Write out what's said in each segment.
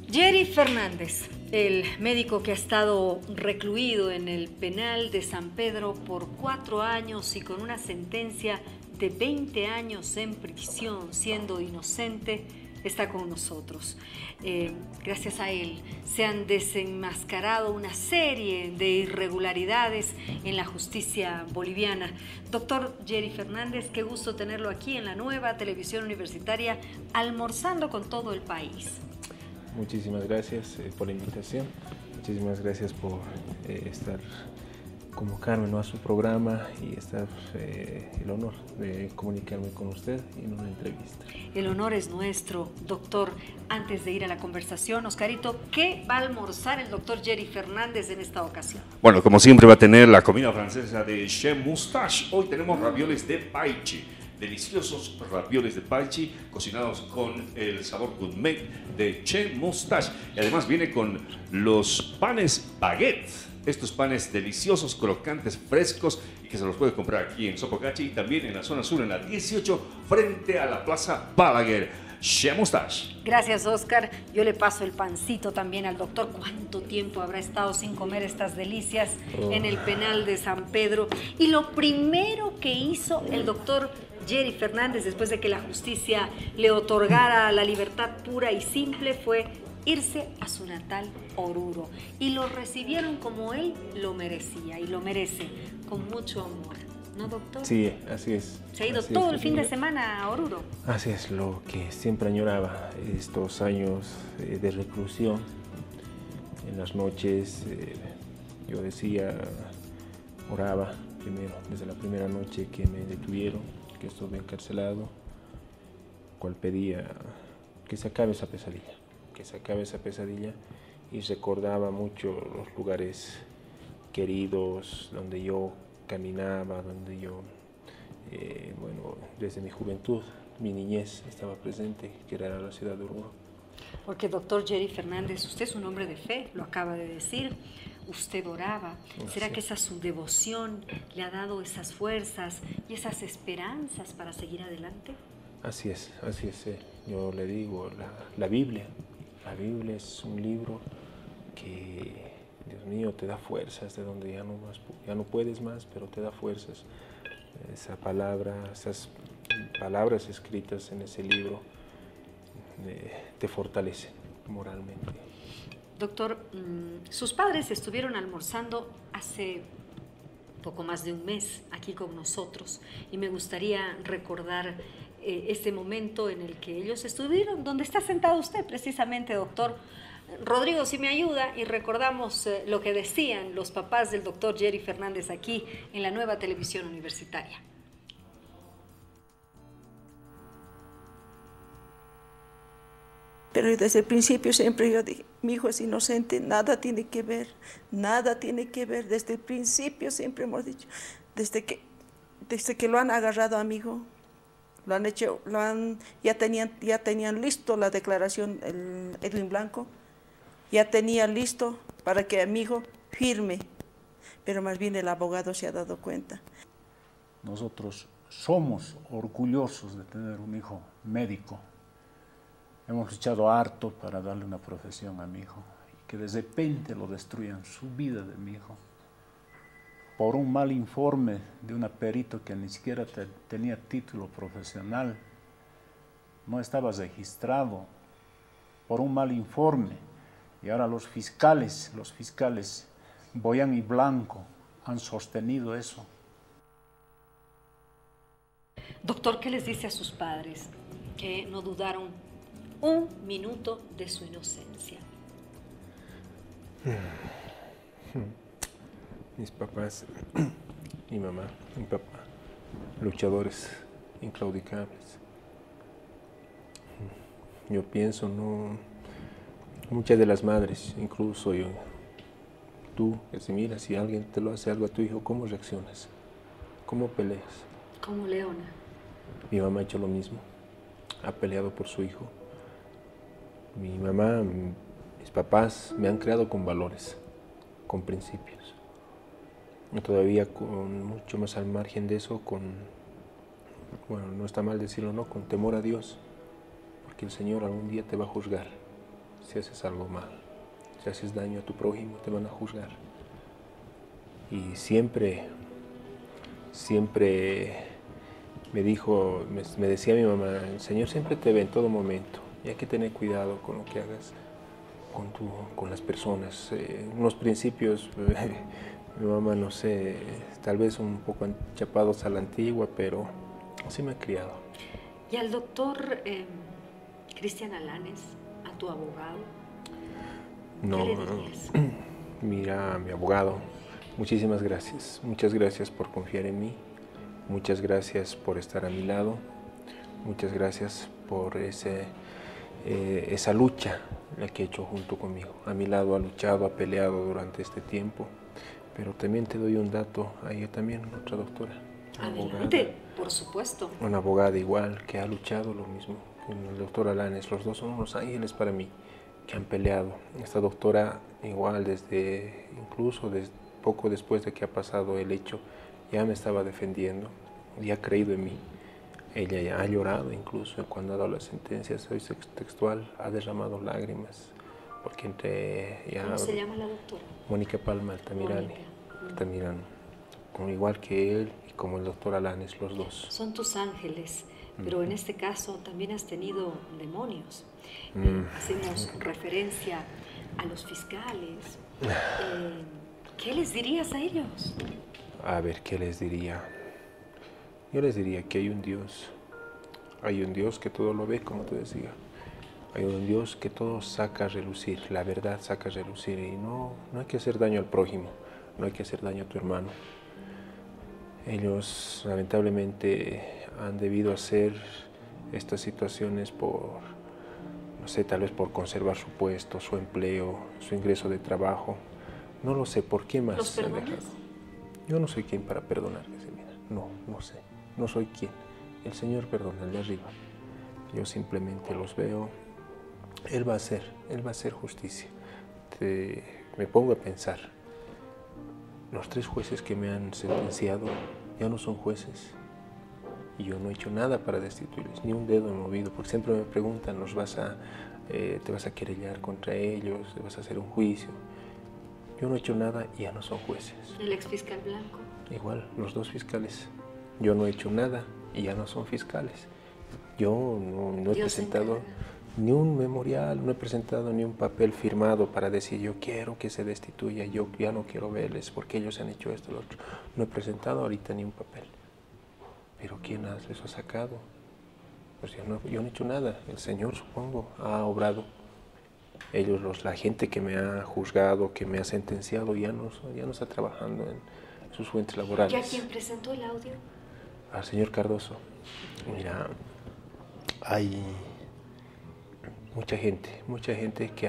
Jerry Fernández, el médico que ha estado recluido en el penal de San Pedro por 4 años y con una sentencia de 20 años en prisión, siendo inocente, está con nosotros. Gracias a él se han desenmascarado una serie de irregularidades en la justicia boliviana. Doctor Jerry Fernández, qué gusto tenerlo aquí en la nueva televisión universitaria, almorzando con todo el país. Muchísimas gracias por la invitación, muchísimas gracias por convocarme, ¿no?, a su programa y estar el honor de comunicarme con usted en una entrevista. El honor es nuestro, doctor. Antes de ir a la conversación, Oscarito, ¿qué va a almorzar el doctor Jerry Fernández en esta ocasión? Bueno, como siempre va a tener la comida francesa de Chef Moustache. Hoy tenemos ravioles de paichi. Deliciosos ravioles de paichi cocinados con el sabor gourmet de Chef Moustache. Y además viene con los panes baguette. Estos panes deliciosos, crocantes, frescos y que se los puede comprar aquí en Sopocachi y también en la zona sur, en la 18, frente a la Plaza Balaguer. Chef Moustache. Gracias, Oscar. Yo le paso el pancito también al doctor. ¿Cuánto tiempo habrá estado sin comer estas delicias en el penal de San Pedro? Y lo primero que hizo el doctor Jerry Fernández después de que la justicia le otorgara la libertad pura y simple fue irse a su natal Oruro. Y lo recibieron como él lo merecía y lo merece, con mucho amor. ¿No, doctor? Sí, así es. Se ha ido todo el fin de semana a Oruro. Así es, lo que siempre añoraba, estos años de reclusión. En las noches yo decía, oraba primero, desde la primera noche que me detuvieron, que estuve encarcelado, cual pedía que se acabe esa pesadilla, y recordaba mucho los lugares queridos donde yo caminaba, donde yo, desde mi juventud, mi niñez estaba presente, que era la ciudad de Oruro. Porque, doctor Jerry Fernández, usted es un hombre de fe, lo acaba de decir, usted oraba. ¿Será que esa su devoción le ha dado esas fuerzas y esas esperanzas para seguir adelante? Así es, yo le digo, la Biblia es un libro que, Dios mío, te da fuerzas de donde ya no puedes más, pero te da fuerzas. Esas palabras escritas en ese libro te fortalecen moralmente. Doctor, sus padres estuvieron almorzando hace poco más de un mes aquí con nosotros y me gustaría recordar este momento en el que ellos estuvieron, donde está sentado usted precisamente, doctor. Rodrigo, si me ayuda, y recordamos lo que decían los papás del doctor Jerry Fernández aquí en la nueva televisión universitaria. Pero desde el principio siempre yo dije, mi hijo es inocente, nada tiene que ver, desde el principio siempre hemos dicho, desde que lo han agarrado a mi hijo, ya tenían listo la declaración, el Edwin Blanco, ya tenía listo para que a mi hijo firme, pero más bien el abogado se ha dado cuenta. Nosotros somos orgullosos de tener un hijo médico. Hemos luchado harto para darle una profesión a mi hijo y que de repente lo destruyan, su vida de mi hijo, por un mal informe de una perito que ni siquiera tenía título profesional, no estaba registrado, por un mal informe. Y ahora los fiscales, Boyan y Blanco, han sostenido eso. Doctor, ¿qué les dice a sus padres que no dudaron un minuto de su inocencia? Mis papás, mi mamá, mi papá, luchadores inclaudicables. Yo pienso, muchas de las madres, incluso yo, tú, que si miras, si alguien te lo hace algo a tu hijo, ¿cómo reaccionas? ¿Cómo peleas? Como Leona. Mi mamá ha hecho lo mismo, ha peleado por su hijo. Mi mamá, mis papás me han creado con valores, con principios. Y todavía con mucho más al margen de eso, no está mal decirlo, ¿no? Con temor a Dios, porque el Señor algún día te va a juzgar. si haces algo mal, si haces daño a tu prójimo, te van a juzgar. Y siempre me decía mi mamá, el Señor siempre te ve en todo momento y hay que tener cuidado con lo que hagas con las personas. Unos principios, mi mamá, no sé, tal vez un poco chapados a la antigua, pero así me ha criado. ¿Y al doctor Cristian Alanes, a tu abogado? No, ¿qué le dirías? Mira, mi abogado, muchísimas gracias. Muchas gracias por confiar en mí. Muchas gracias por estar a mi lado. Muchas gracias por esa lucha la que he hecho junto conmigo. A mi lado ha luchado, ha peleado durante este tiempo. Pero también te doy un dato, hay también otra doctora. Adelante, abogada, por supuesto. una abogada igual que ha luchado lo mismo con el doctor Alanes. Los dos son unos ángeles para mí que han peleado. Esta doctora igual incluso poco después de que ha pasado el hecho, ya me estaba defendiendo y ha creído en mí. Ella ya ha llorado incluso cuando ha dado la sentencia, soy textual, ha derramado lágrimas. Porque ¿Cómo se llama la doctora? Mónica Palma Altamirano, igual que él y como el doctor Alanes, los dos. Son tus ángeles, pero en este caso también has tenido demonios. Hacemos referencia a los fiscales. ¿Qué les dirías a ellos? A ver, ¿qué les diría? Yo les diría que hay un Dios que todo lo ve, como te decía. Hay un Dios que todo saca a relucir, la verdad saca a relucir, y no hay que hacer daño al prójimo, no hay que hacer daño a tu hermano. Ellos lamentablemente han debido hacer estas situaciones no sé, tal vez por conservar su puesto, su empleo, su ingreso de trabajo. No lo sé, ¿por qué más? ¿Los perdonas? Yo no soy quien para perdonarles, mira. No sé, no soy quien. El Señor perdona, el de arriba. Yo simplemente los veo. Él va a hacer justicia. Me pongo a pensar, los 3 jueces que me han sentenciado ya no son jueces y yo no he hecho nada para destituirles, ni un dedo he movido, porque siempre me preguntan, ¿te vas a querellar contra ellos? ¿Te vas a hacer un juicio? Yo no he hecho nada y ya no son jueces. ¿El exfiscal Blanco? Igual, los 2 fiscales. Yo no he hecho nada y ya no son fiscales. Yo no he presentado ni un memorial, no he presentado ni un papel firmado para decir yo quiero que se destituya, yo ya no quiero verles porque ellos han hecho esto, lo otro. No he presentado ahorita ni un papel. Pero ¿quién les ha sacado? Pues yo no he hecho nada. El Señor, supongo, ha obrado. La gente que me ha juzgado, que me ha sentenciado, ya no está trabajando en sus fuentes laborales. ¿Y a quién presentó el audio? Al señor Cardoso. Mira, hay mucha gente que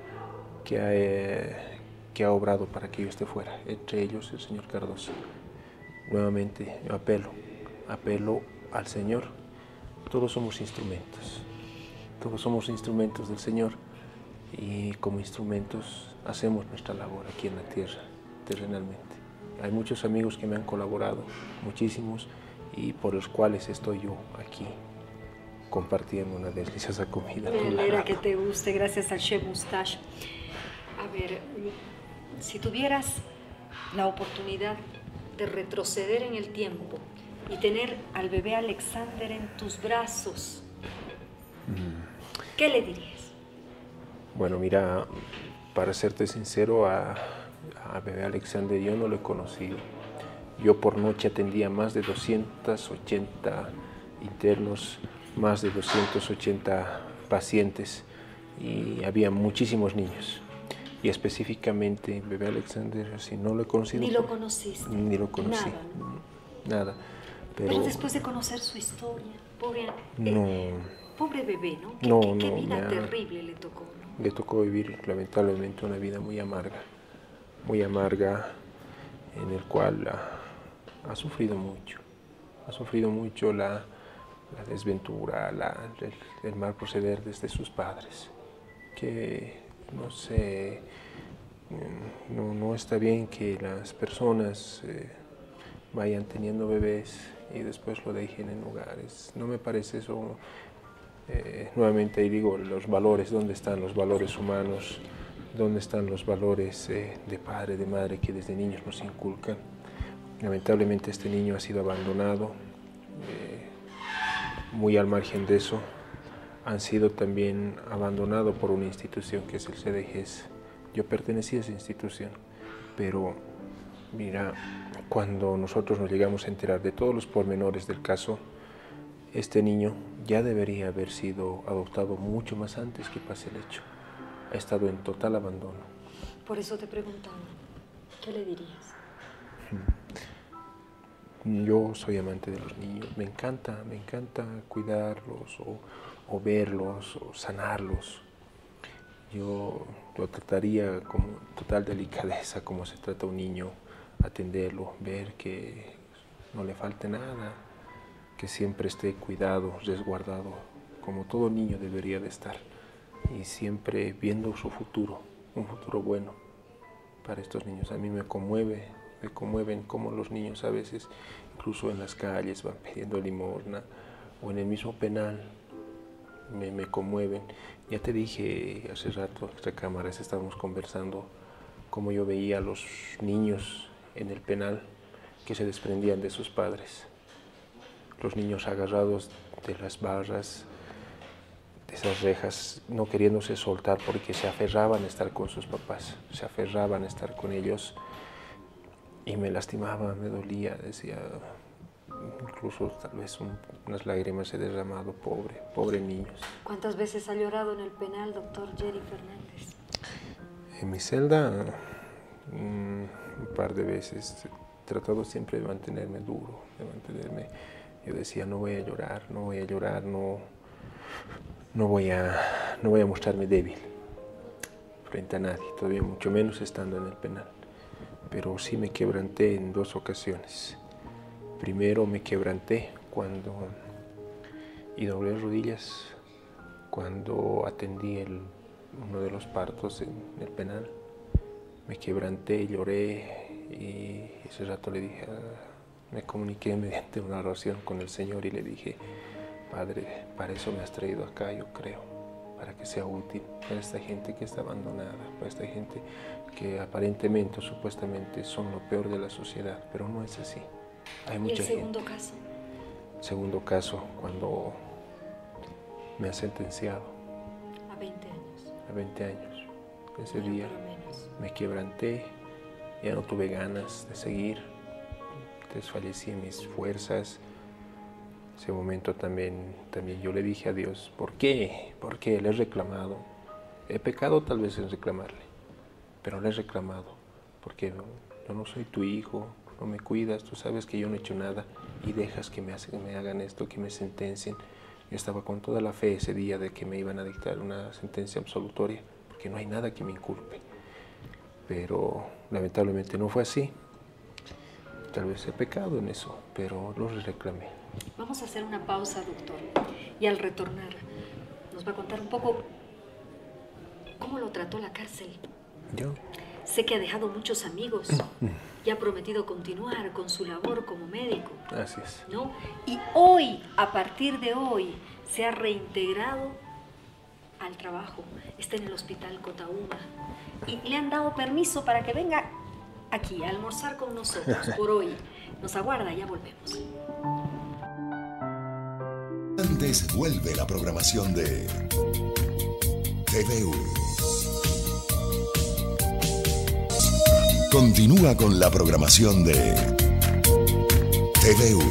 ha obrado para que yo esté fuera, entre ellos el señor Cardoso. Nuevamente yo apelo al Señor. Todos somos instrumentos del Señor y como instrumentos hacemos nuestra labor aquí en la tierra, terrenalmente. Hay muchos amigos que me han colaborado, muchísimos, y por los cuales estoy yo aquí compartiendo una deliciosa comida. Me alegra que te guste, gracias al Chef Mustache. A ver, si tuvieras la oportunidad de retroceder en el tiempo y tener al bebé Alexander en tus brazos, ¿qué le dirías? Bueno, mira, para serte sincero, a bebé Alexander yo no lo he conocido. Yo por noche atendía más de 280 internos, más de 280 pacientes y había muchísimos niños. Y específicamente bebé Alexander, si no lo he conocido. ¿Ni lo conociste? Ni lo conocí. Nada, ¿no? Nada. Pero después de conocer su historia, pobre bebé, ¿no? Qué vida terrible le tocó, ¿no? Le tocó vivir lamentablemente una vida muy amarga, en el cual ha sufrido mucho la desventura, el mal proceder desde sus padres, que no sé, no está bien que las personas vayan teniendo bebés y después lo dejen en hogares. No me parece eso Nuevamente ahí digo, los valores, ¿dónde están los valores humanos? ¿Dónde están los valores de padre, de madre que desde niños nos inculcan? Lamentablemente este niño ha sido abandonado, muy al margen de eso, han sido también abandonados por una institución que es el CDGES. Yo pertenecí a esa institución, pero mira, cuando nosotros nos llegamos a enterar de todos los pormenores del caso, este niño ya debería haber sido adoptado mucho más antes que pase el hecho. Ha estado en total abandono. Por eso te preguntaba, ¿qué le dirías? Yo soy amante de los niños, me encanta cuidarlos o verlos o sanarlos. Yo lo trataría con total delicadeza, como se trata a un niño, atenderlo, ver que no le falte nada, que siempre esté cuidado, resguardado, como todo niño debería de estar, y siempre viendo su futuro, un futuro bueno para estos niños. A mí me conmueven cómo los niños a veces, incluso en las calles, van pidiendo limosna, o en el mismo penal, me conmueven. Ya te dije hace rato, extra cámaras, estábamos conversando, cómo yo veía a los niños en el penal que se desprendían de sus padres. Los niños agarrados de las barras, de esas rejas, no queriéndose soltar porque se aferraban a estar con sus papás, se aferraban a estar con ellos, y me lastimaba, me dolía, decía, incluso tal vez unas lágrimas he derramado, pobre niños. ¿Cuántas veces ha llorado en el penal, doctor Jerry Fernández? En mi celda, un par de veces. He tratado siempre de mantenerme duro, yo decía, no voy a llorar, no voy a mostrarme débil frente a nadie, todavía mucho menos estando en el penal. Pero sí me quebranté en 2 ocasiones. Primero me quebranté cuando, y doblé rodillas, cuando atendí uno de los partos en el penal. Me quebranté, lloré, y ese rato le dije, me comuniqué mediante una oración con el Señor y le dije, Padre, para eso me has traído acá, yo creo, para que sea útil para esta gente que está abandonada, para esta gente que aparentemente o supuestamente son lo peor de la sociedad, pero no es así. Hay mucha gente. ¿Y el segundo caso? Segundo caso, cuando me ha sentenciado. ¿A 20 años? A 20 años. Ese día me quebranté, ya no tuve ganas de seguir, desfallecí en mis fuerzas. Ese momento también yo le dije a Dios, ¿por qué? ¿Por qué? Le he reclamado. He pecado tal vez en reclamarle, pero le he reclamado, porque yo no soy tu hijo, no me cuidas, tú sabes que yo no he hecho nada y dejas que me hagan esto, que me sentencien. Yo estaba con toda la fe ese día de que me iban a dictar una sentencia absolutoria, porque no hay nada que me inculpe. Pero lamentablemente no fue así. Tal vez he pecado en eso, pero lo reclamé. Vamos a hacer una pausa, doctor, y al retornar nos va a contar un poco cómo lo trató la cárcel. ¿Yo? Sé que ha dejado muchos amigos y ha prometido continuar con su labor como médico. Así es. ¿No? Y hoy, a partir de hoy, se ha reintegrado al trabajo. Está en el hospital Cotauma y le han dado permiso para que venga aquí a almorzar con nosotros por hoy. Nos aguarda, ya volvemos. Antes vuelve la programación de TVU. Continúa con la programación de TVU.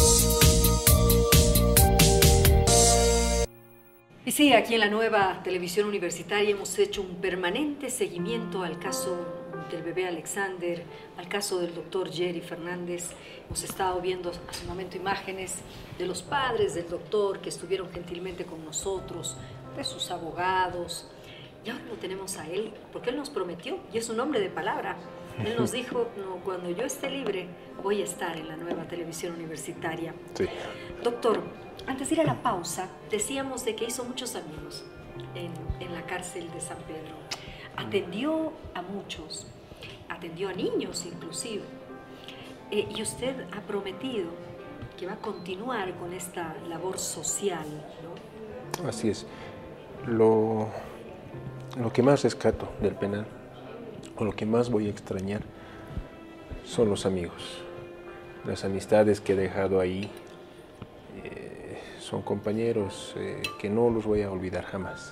Y sí, aquí en la nueva televisión universitaria hemos hecho un permanente seguimiento al caso del bebé Alexander, al caso del doctor Jerry Fernández. Hemos estado viendo hace un momento imágenes de los padres del doctor que estuvieron gentilmente con nosotros, de sus abogados. Y ahora lo tenemos a él, porque él nos prometió, y es un hombre de palabra. Él nos dijo, no, cuando yo esté libre, voy a estar en la nueva televisión universitaria. Sí. Doctor, antes de ir a la pausa, decíamos de que hizo muchos amigos en la cárcel de San Pedro. Atendió a muchos, atendió a niños inclusive. Y usted ha prometido que va a continuar con esta labor social, ¿no? Así es. Lo que más rescato del penal, o lo que más voy a extrañar, son los amigos. Las amistades que he dejado ahí son compañeros que no los voy a olvidar jamás.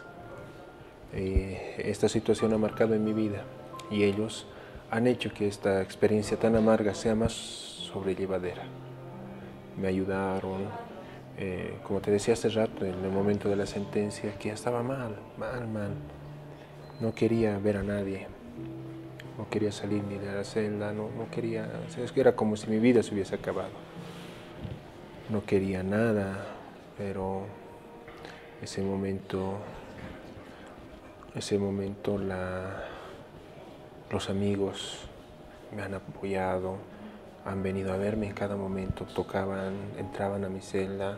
Esta situación ha marcado en mi vida y ellos han hecho que esta experiencia tan amarga sea más sobrellevadera. Me ayudaron, como te decía hace rato, en el momento de la sentencia, que ya estaba mal. No quería ver a nadie, no quería salir ni de la celda, no quería, es que era como si mi vida se hubiese acabado. No quería nada, pero ese momento los amigos me han apoyado, han venido a verme en cada momento, entraban a mi celda,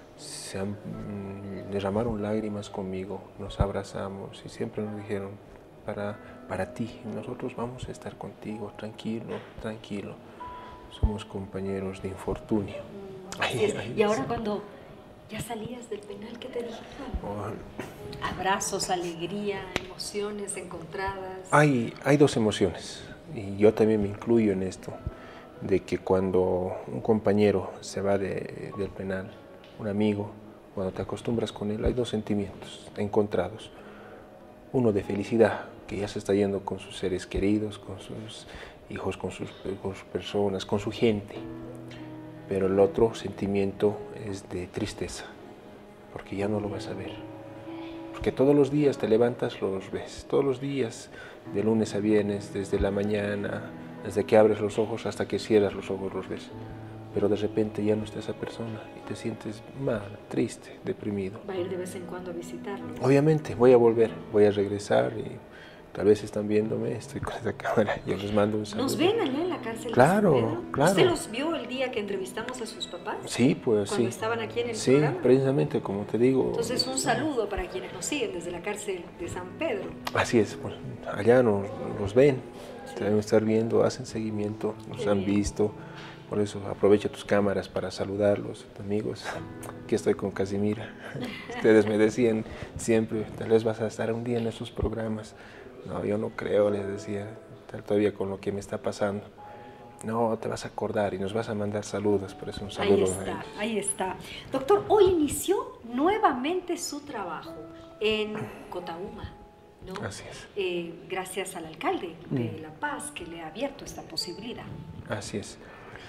derramaron lágrimas conmigo, nos abrazamos y siempre nos dijeron, para ti, nosotros vamos a estar contigo, tranquilo, somos compañeros de infortunio. Y ahora cuando ya salías del penal, ¿qué te dijeron? Abrazos, alegría, emociones encontradas. Hay dos emociones, y yo también me incluyo en esto, de que cuando un compañero se va del penal, un amigo, cuando te acostumbras con él, hay dos sentimientos encontrados. Uno de felicidad, que ya se está yendo con sus seres queridos, con sus hijos, con sus personas, con su gente. Pero el otro sentimiento es de tristeza, porque ya no lo vas a ver. Porque todos los días te levantas, los ves. Todos los días, de lunes a viernes, desde la mañana, desde que abres los ojos hasta que cierras los ojos, los ves. Pero de repente ya no está esa persona y te sientes mal, triste, deprimido. ¿Va a ir de vez en cuando a visitarlo? Obviamente, voy a volver, voy a regresar y tal vez están viéndome, estoy con esa cámara, yo les mando un saludo. ¿Nos ven allá en la cárcel? Claro, de San Pedro? claro. ¿Usted los vio el día que entrevistamos a sus papás? Sí, pues cuando sí. estaban aquí en el sí, programa. Sí, precisamente, como te digo. Entonces, un saludo para quienes nos siguen desde la cárcel de San Pedro. Así es, pues, allá nos ven, te deben estar viendo, hacen seguimiento, nos han visto. Por eso aprovecha tus cámaras para saludarlos, amigos. Aquí estoy con Casimira. Ustedes me decían siempre, tal vez vas a estar un día en esos programas. No, yo no creo, les decía, todavía con lo que me está pasando. No, te vas a acordar y nos vas a mandar saludos, por eso un saludo. Ahí está. Doctor, hoy inició nuevamente su trabajo en Cotauma, ¿no? Así es. Gracias al alcalde de La Paz que le ha abierto esta posibilidad. Así es.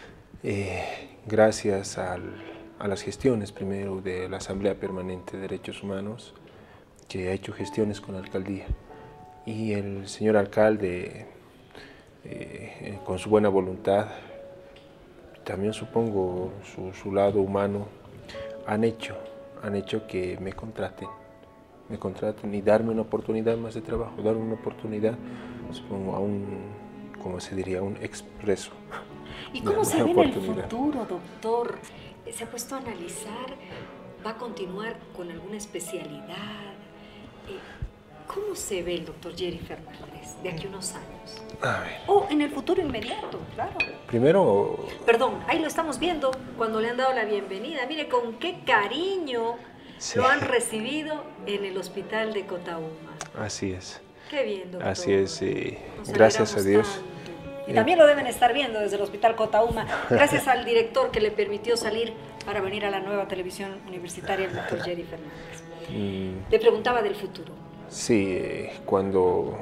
Gracias a las gestiones primero de la Asamblea Permanente de Derechos Humanos, que ha hecho gestiones con la alcaldía, y el señor alcalde, con su buena voluntad, también supongo su lado humano, han hecho que me contraten y darme una oportunidad más de trabajo, darme una oportunidad, supongo, a como se diría, un expreso. ¿Y cómo se ve en el futuro, doctor? ¿Se ha puesto a analizar? ¿Va a continuar con alguna especialidad? ¿Cómo se ve el doctor Jerry Fernández de aquí a unos años? A ver. O en el futuro inmediato, claro. Primero... Perdón, ahí lo estamos viendo cuando le han dado la bienvenida. Mire con qué cariño lo han recibido en el hospital de Cotauma. Así es. Qué bien, doctor. Así es, gracias a Dios. Tanto. Y también lo deben estar viendo desde el Hospital Cotauma, gracias al director que le permitió salir para venir a la nueva televisión universitaria, el doctor Jerry Fernández. Le preguntaba del futuro. Sí, cuando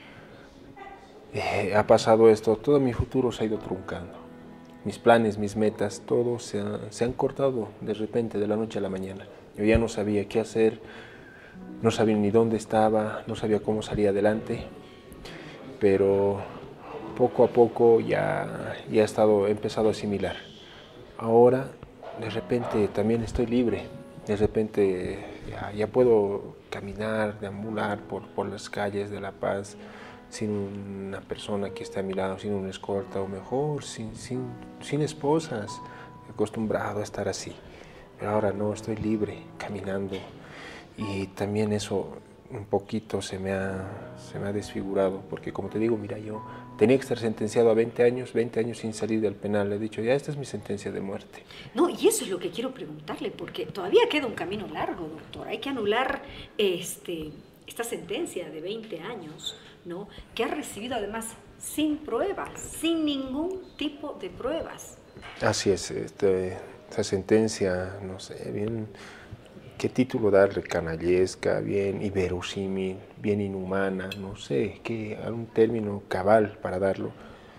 ha pasado esto, todo mi futuro se ha ido truncando. Mis planes, mis metas, todo se han cortado de repente, de la noche a la mañana. Yo ya no sabía qué hacer, no sabía ni dónde estaba, no sabía cómo salir adelante, pero poco a poco ya he empezado a asimilar. Ahora, de repente, también estoy libre. De repente ya puedo caminar, deambular por las calles de La Paz sin una persona que esté a mi lado, sin una escolta, o mejor, sin esposas. Acostumbrado a estar así. Pero ahora no, estoy libre, caminando. Y también eso un poquito se me ha desfigurado, porque como te digo, mira, yo tenía que estar sentenciado a 20 años sin salir del penal. Le he dicho, ya esta es mi sentencia de muerte. No, y eso es lo que quiero preguntarle, porque todavía queda un camino largo, doctor. Hay que anular esta sentencia de 20 años, ¿no? Que ha recibido además sin pruebas, sin ningún tipo de pruebas. Así es, esa sentencia, no sé, bien, qué título darle, canallesca, bien inverosímil, bien inhumana, no sé, qué algún término cabal para darlo.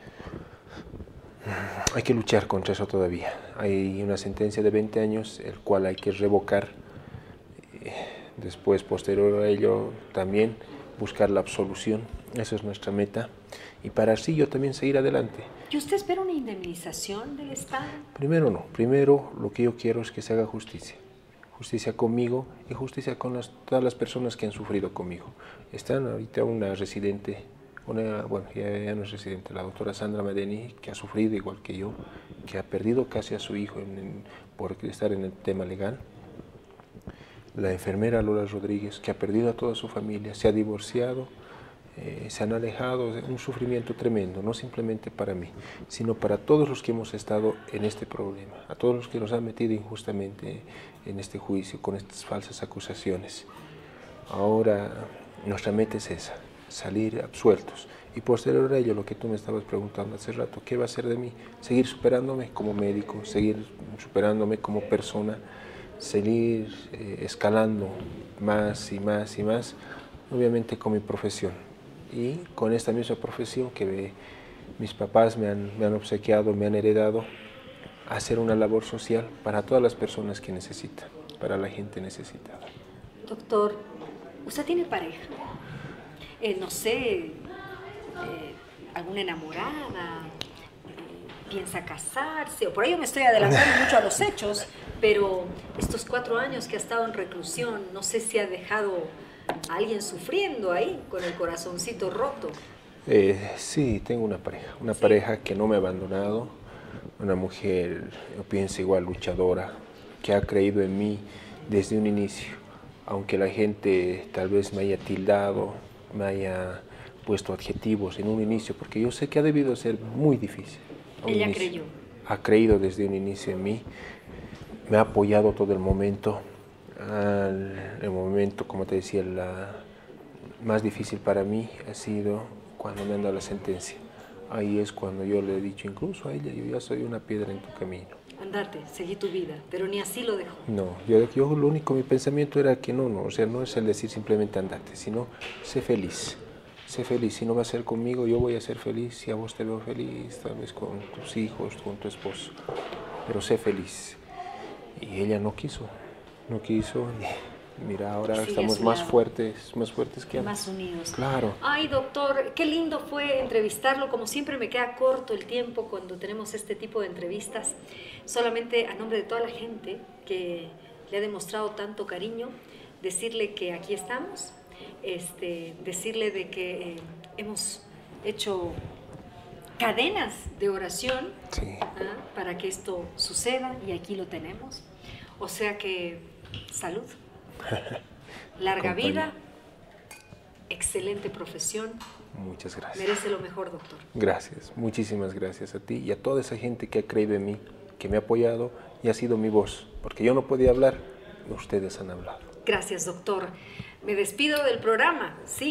Hay que luchar contra eso todavía. Hay una sentencia de 20 años, el cual hay que revocar. Después, posterior a ello, también buscar la absolución. Esa es nuestra meta. Y para así yo también seguir adelante. ¿Y usted espera una indemnización del Estado? Primero no. Primero lo que yo quiero es que se haga justicia. Justicia conmigo y justicia con todas las personas que han sufrido conmigo. Están ahorita una residente, bueno, ya no es residente, la doctora Sandra Madeni, que ha sufrido igual que yo, que ha perdido casi a su hijo por estar en el tema legal. La enfermera Lola Rodríguez, que ha perdido a toda su familia, se ha divorciado, se han alejado, un sufrimiento tremendo, no simplemente para mí, sino para todos los que hemos estado en este problema, a todos los que nos han metido injustamente en este juicio, con estas falsas acusaciones. Ahora nuestra meta es esa, salir absueltos. Y posterior a ello, lo que tú me estabas preguntando hace rato, ¿qué va a ser de mí? Seguir superándome como médico, seguir superándome como persona, seguir escalando más y más y más, obviamente con mi profesión. Y con esta misma profesión que mis papás me han obsequiado, me han heredado, hacer una labor social para todas las personas que necesitan, para la gente necesitada. Doctor, ¿usted tiene pareja? No sé, alguna enamorada, piensa casarse, o por ahí yo me estoy adelantando mucho a los hechos, pero estos 4 años que ha estado en reclusión, no sé si ha dejado a alguien sufriendo ahí, con el corazoncito roto. Sí, tengo una pareja que no me ha abandonado, una mujer, yo pienso igual, luchadora, que ha creído en mí desde un inicio, aunque la gente tal vez me haya tildado, me haya puesto adjetivos en un inicio, porque yo sé que ha debido ser muy difícil. Ella creyó. Ha creído desde un inicio en mí, me ha apoyado todo el momento. El momento, como te decía, más difícil para mí ha sido cuando me han dado la sentencia. Ahí es cuando yo le he dicho incluso a ella, yo ya soy una piedra en tu camino. Andate, seguí tu vida, pero ni así lo dejó. No, yo lo único, mi pensamiento era que no, o sea, no es el decir simplemente andate, sino sé feliz. Sé feliz, si no va a ser conmigo, yo voy a ser feliz, si a vos te veo feliz, tal vez con tus hijos, con tu esposo, pero sé feliz. Y ella no quiso, y mira, ahora estamos más fuertes que antes. Más unidos. Claro. Ay, doctor, qué lindo fue entrevistarlo, como siempre me queda corto el tiempo cuando tenemos este tipo de entrevistas, solamente a nombre de toda la gente que le ha demostrado tanto cariño, decirle que aquí estamos, decirle de que hemos hecho cadenas de oración, Sí. Para que esto suceda, y aquí lo tenemos. O sea que, salud, larga vida, excelente profesión. Muchas gracias. Merece lo mejor, doctor. Gracias, muchísimas gracias a ti y a toda esa gente que ha creído en mí, que me ha apoyado y ha sido mi voz, porque yo no podía hablar, ustedes han hablado. Gracias, doctor. Me despido del programa. Sí.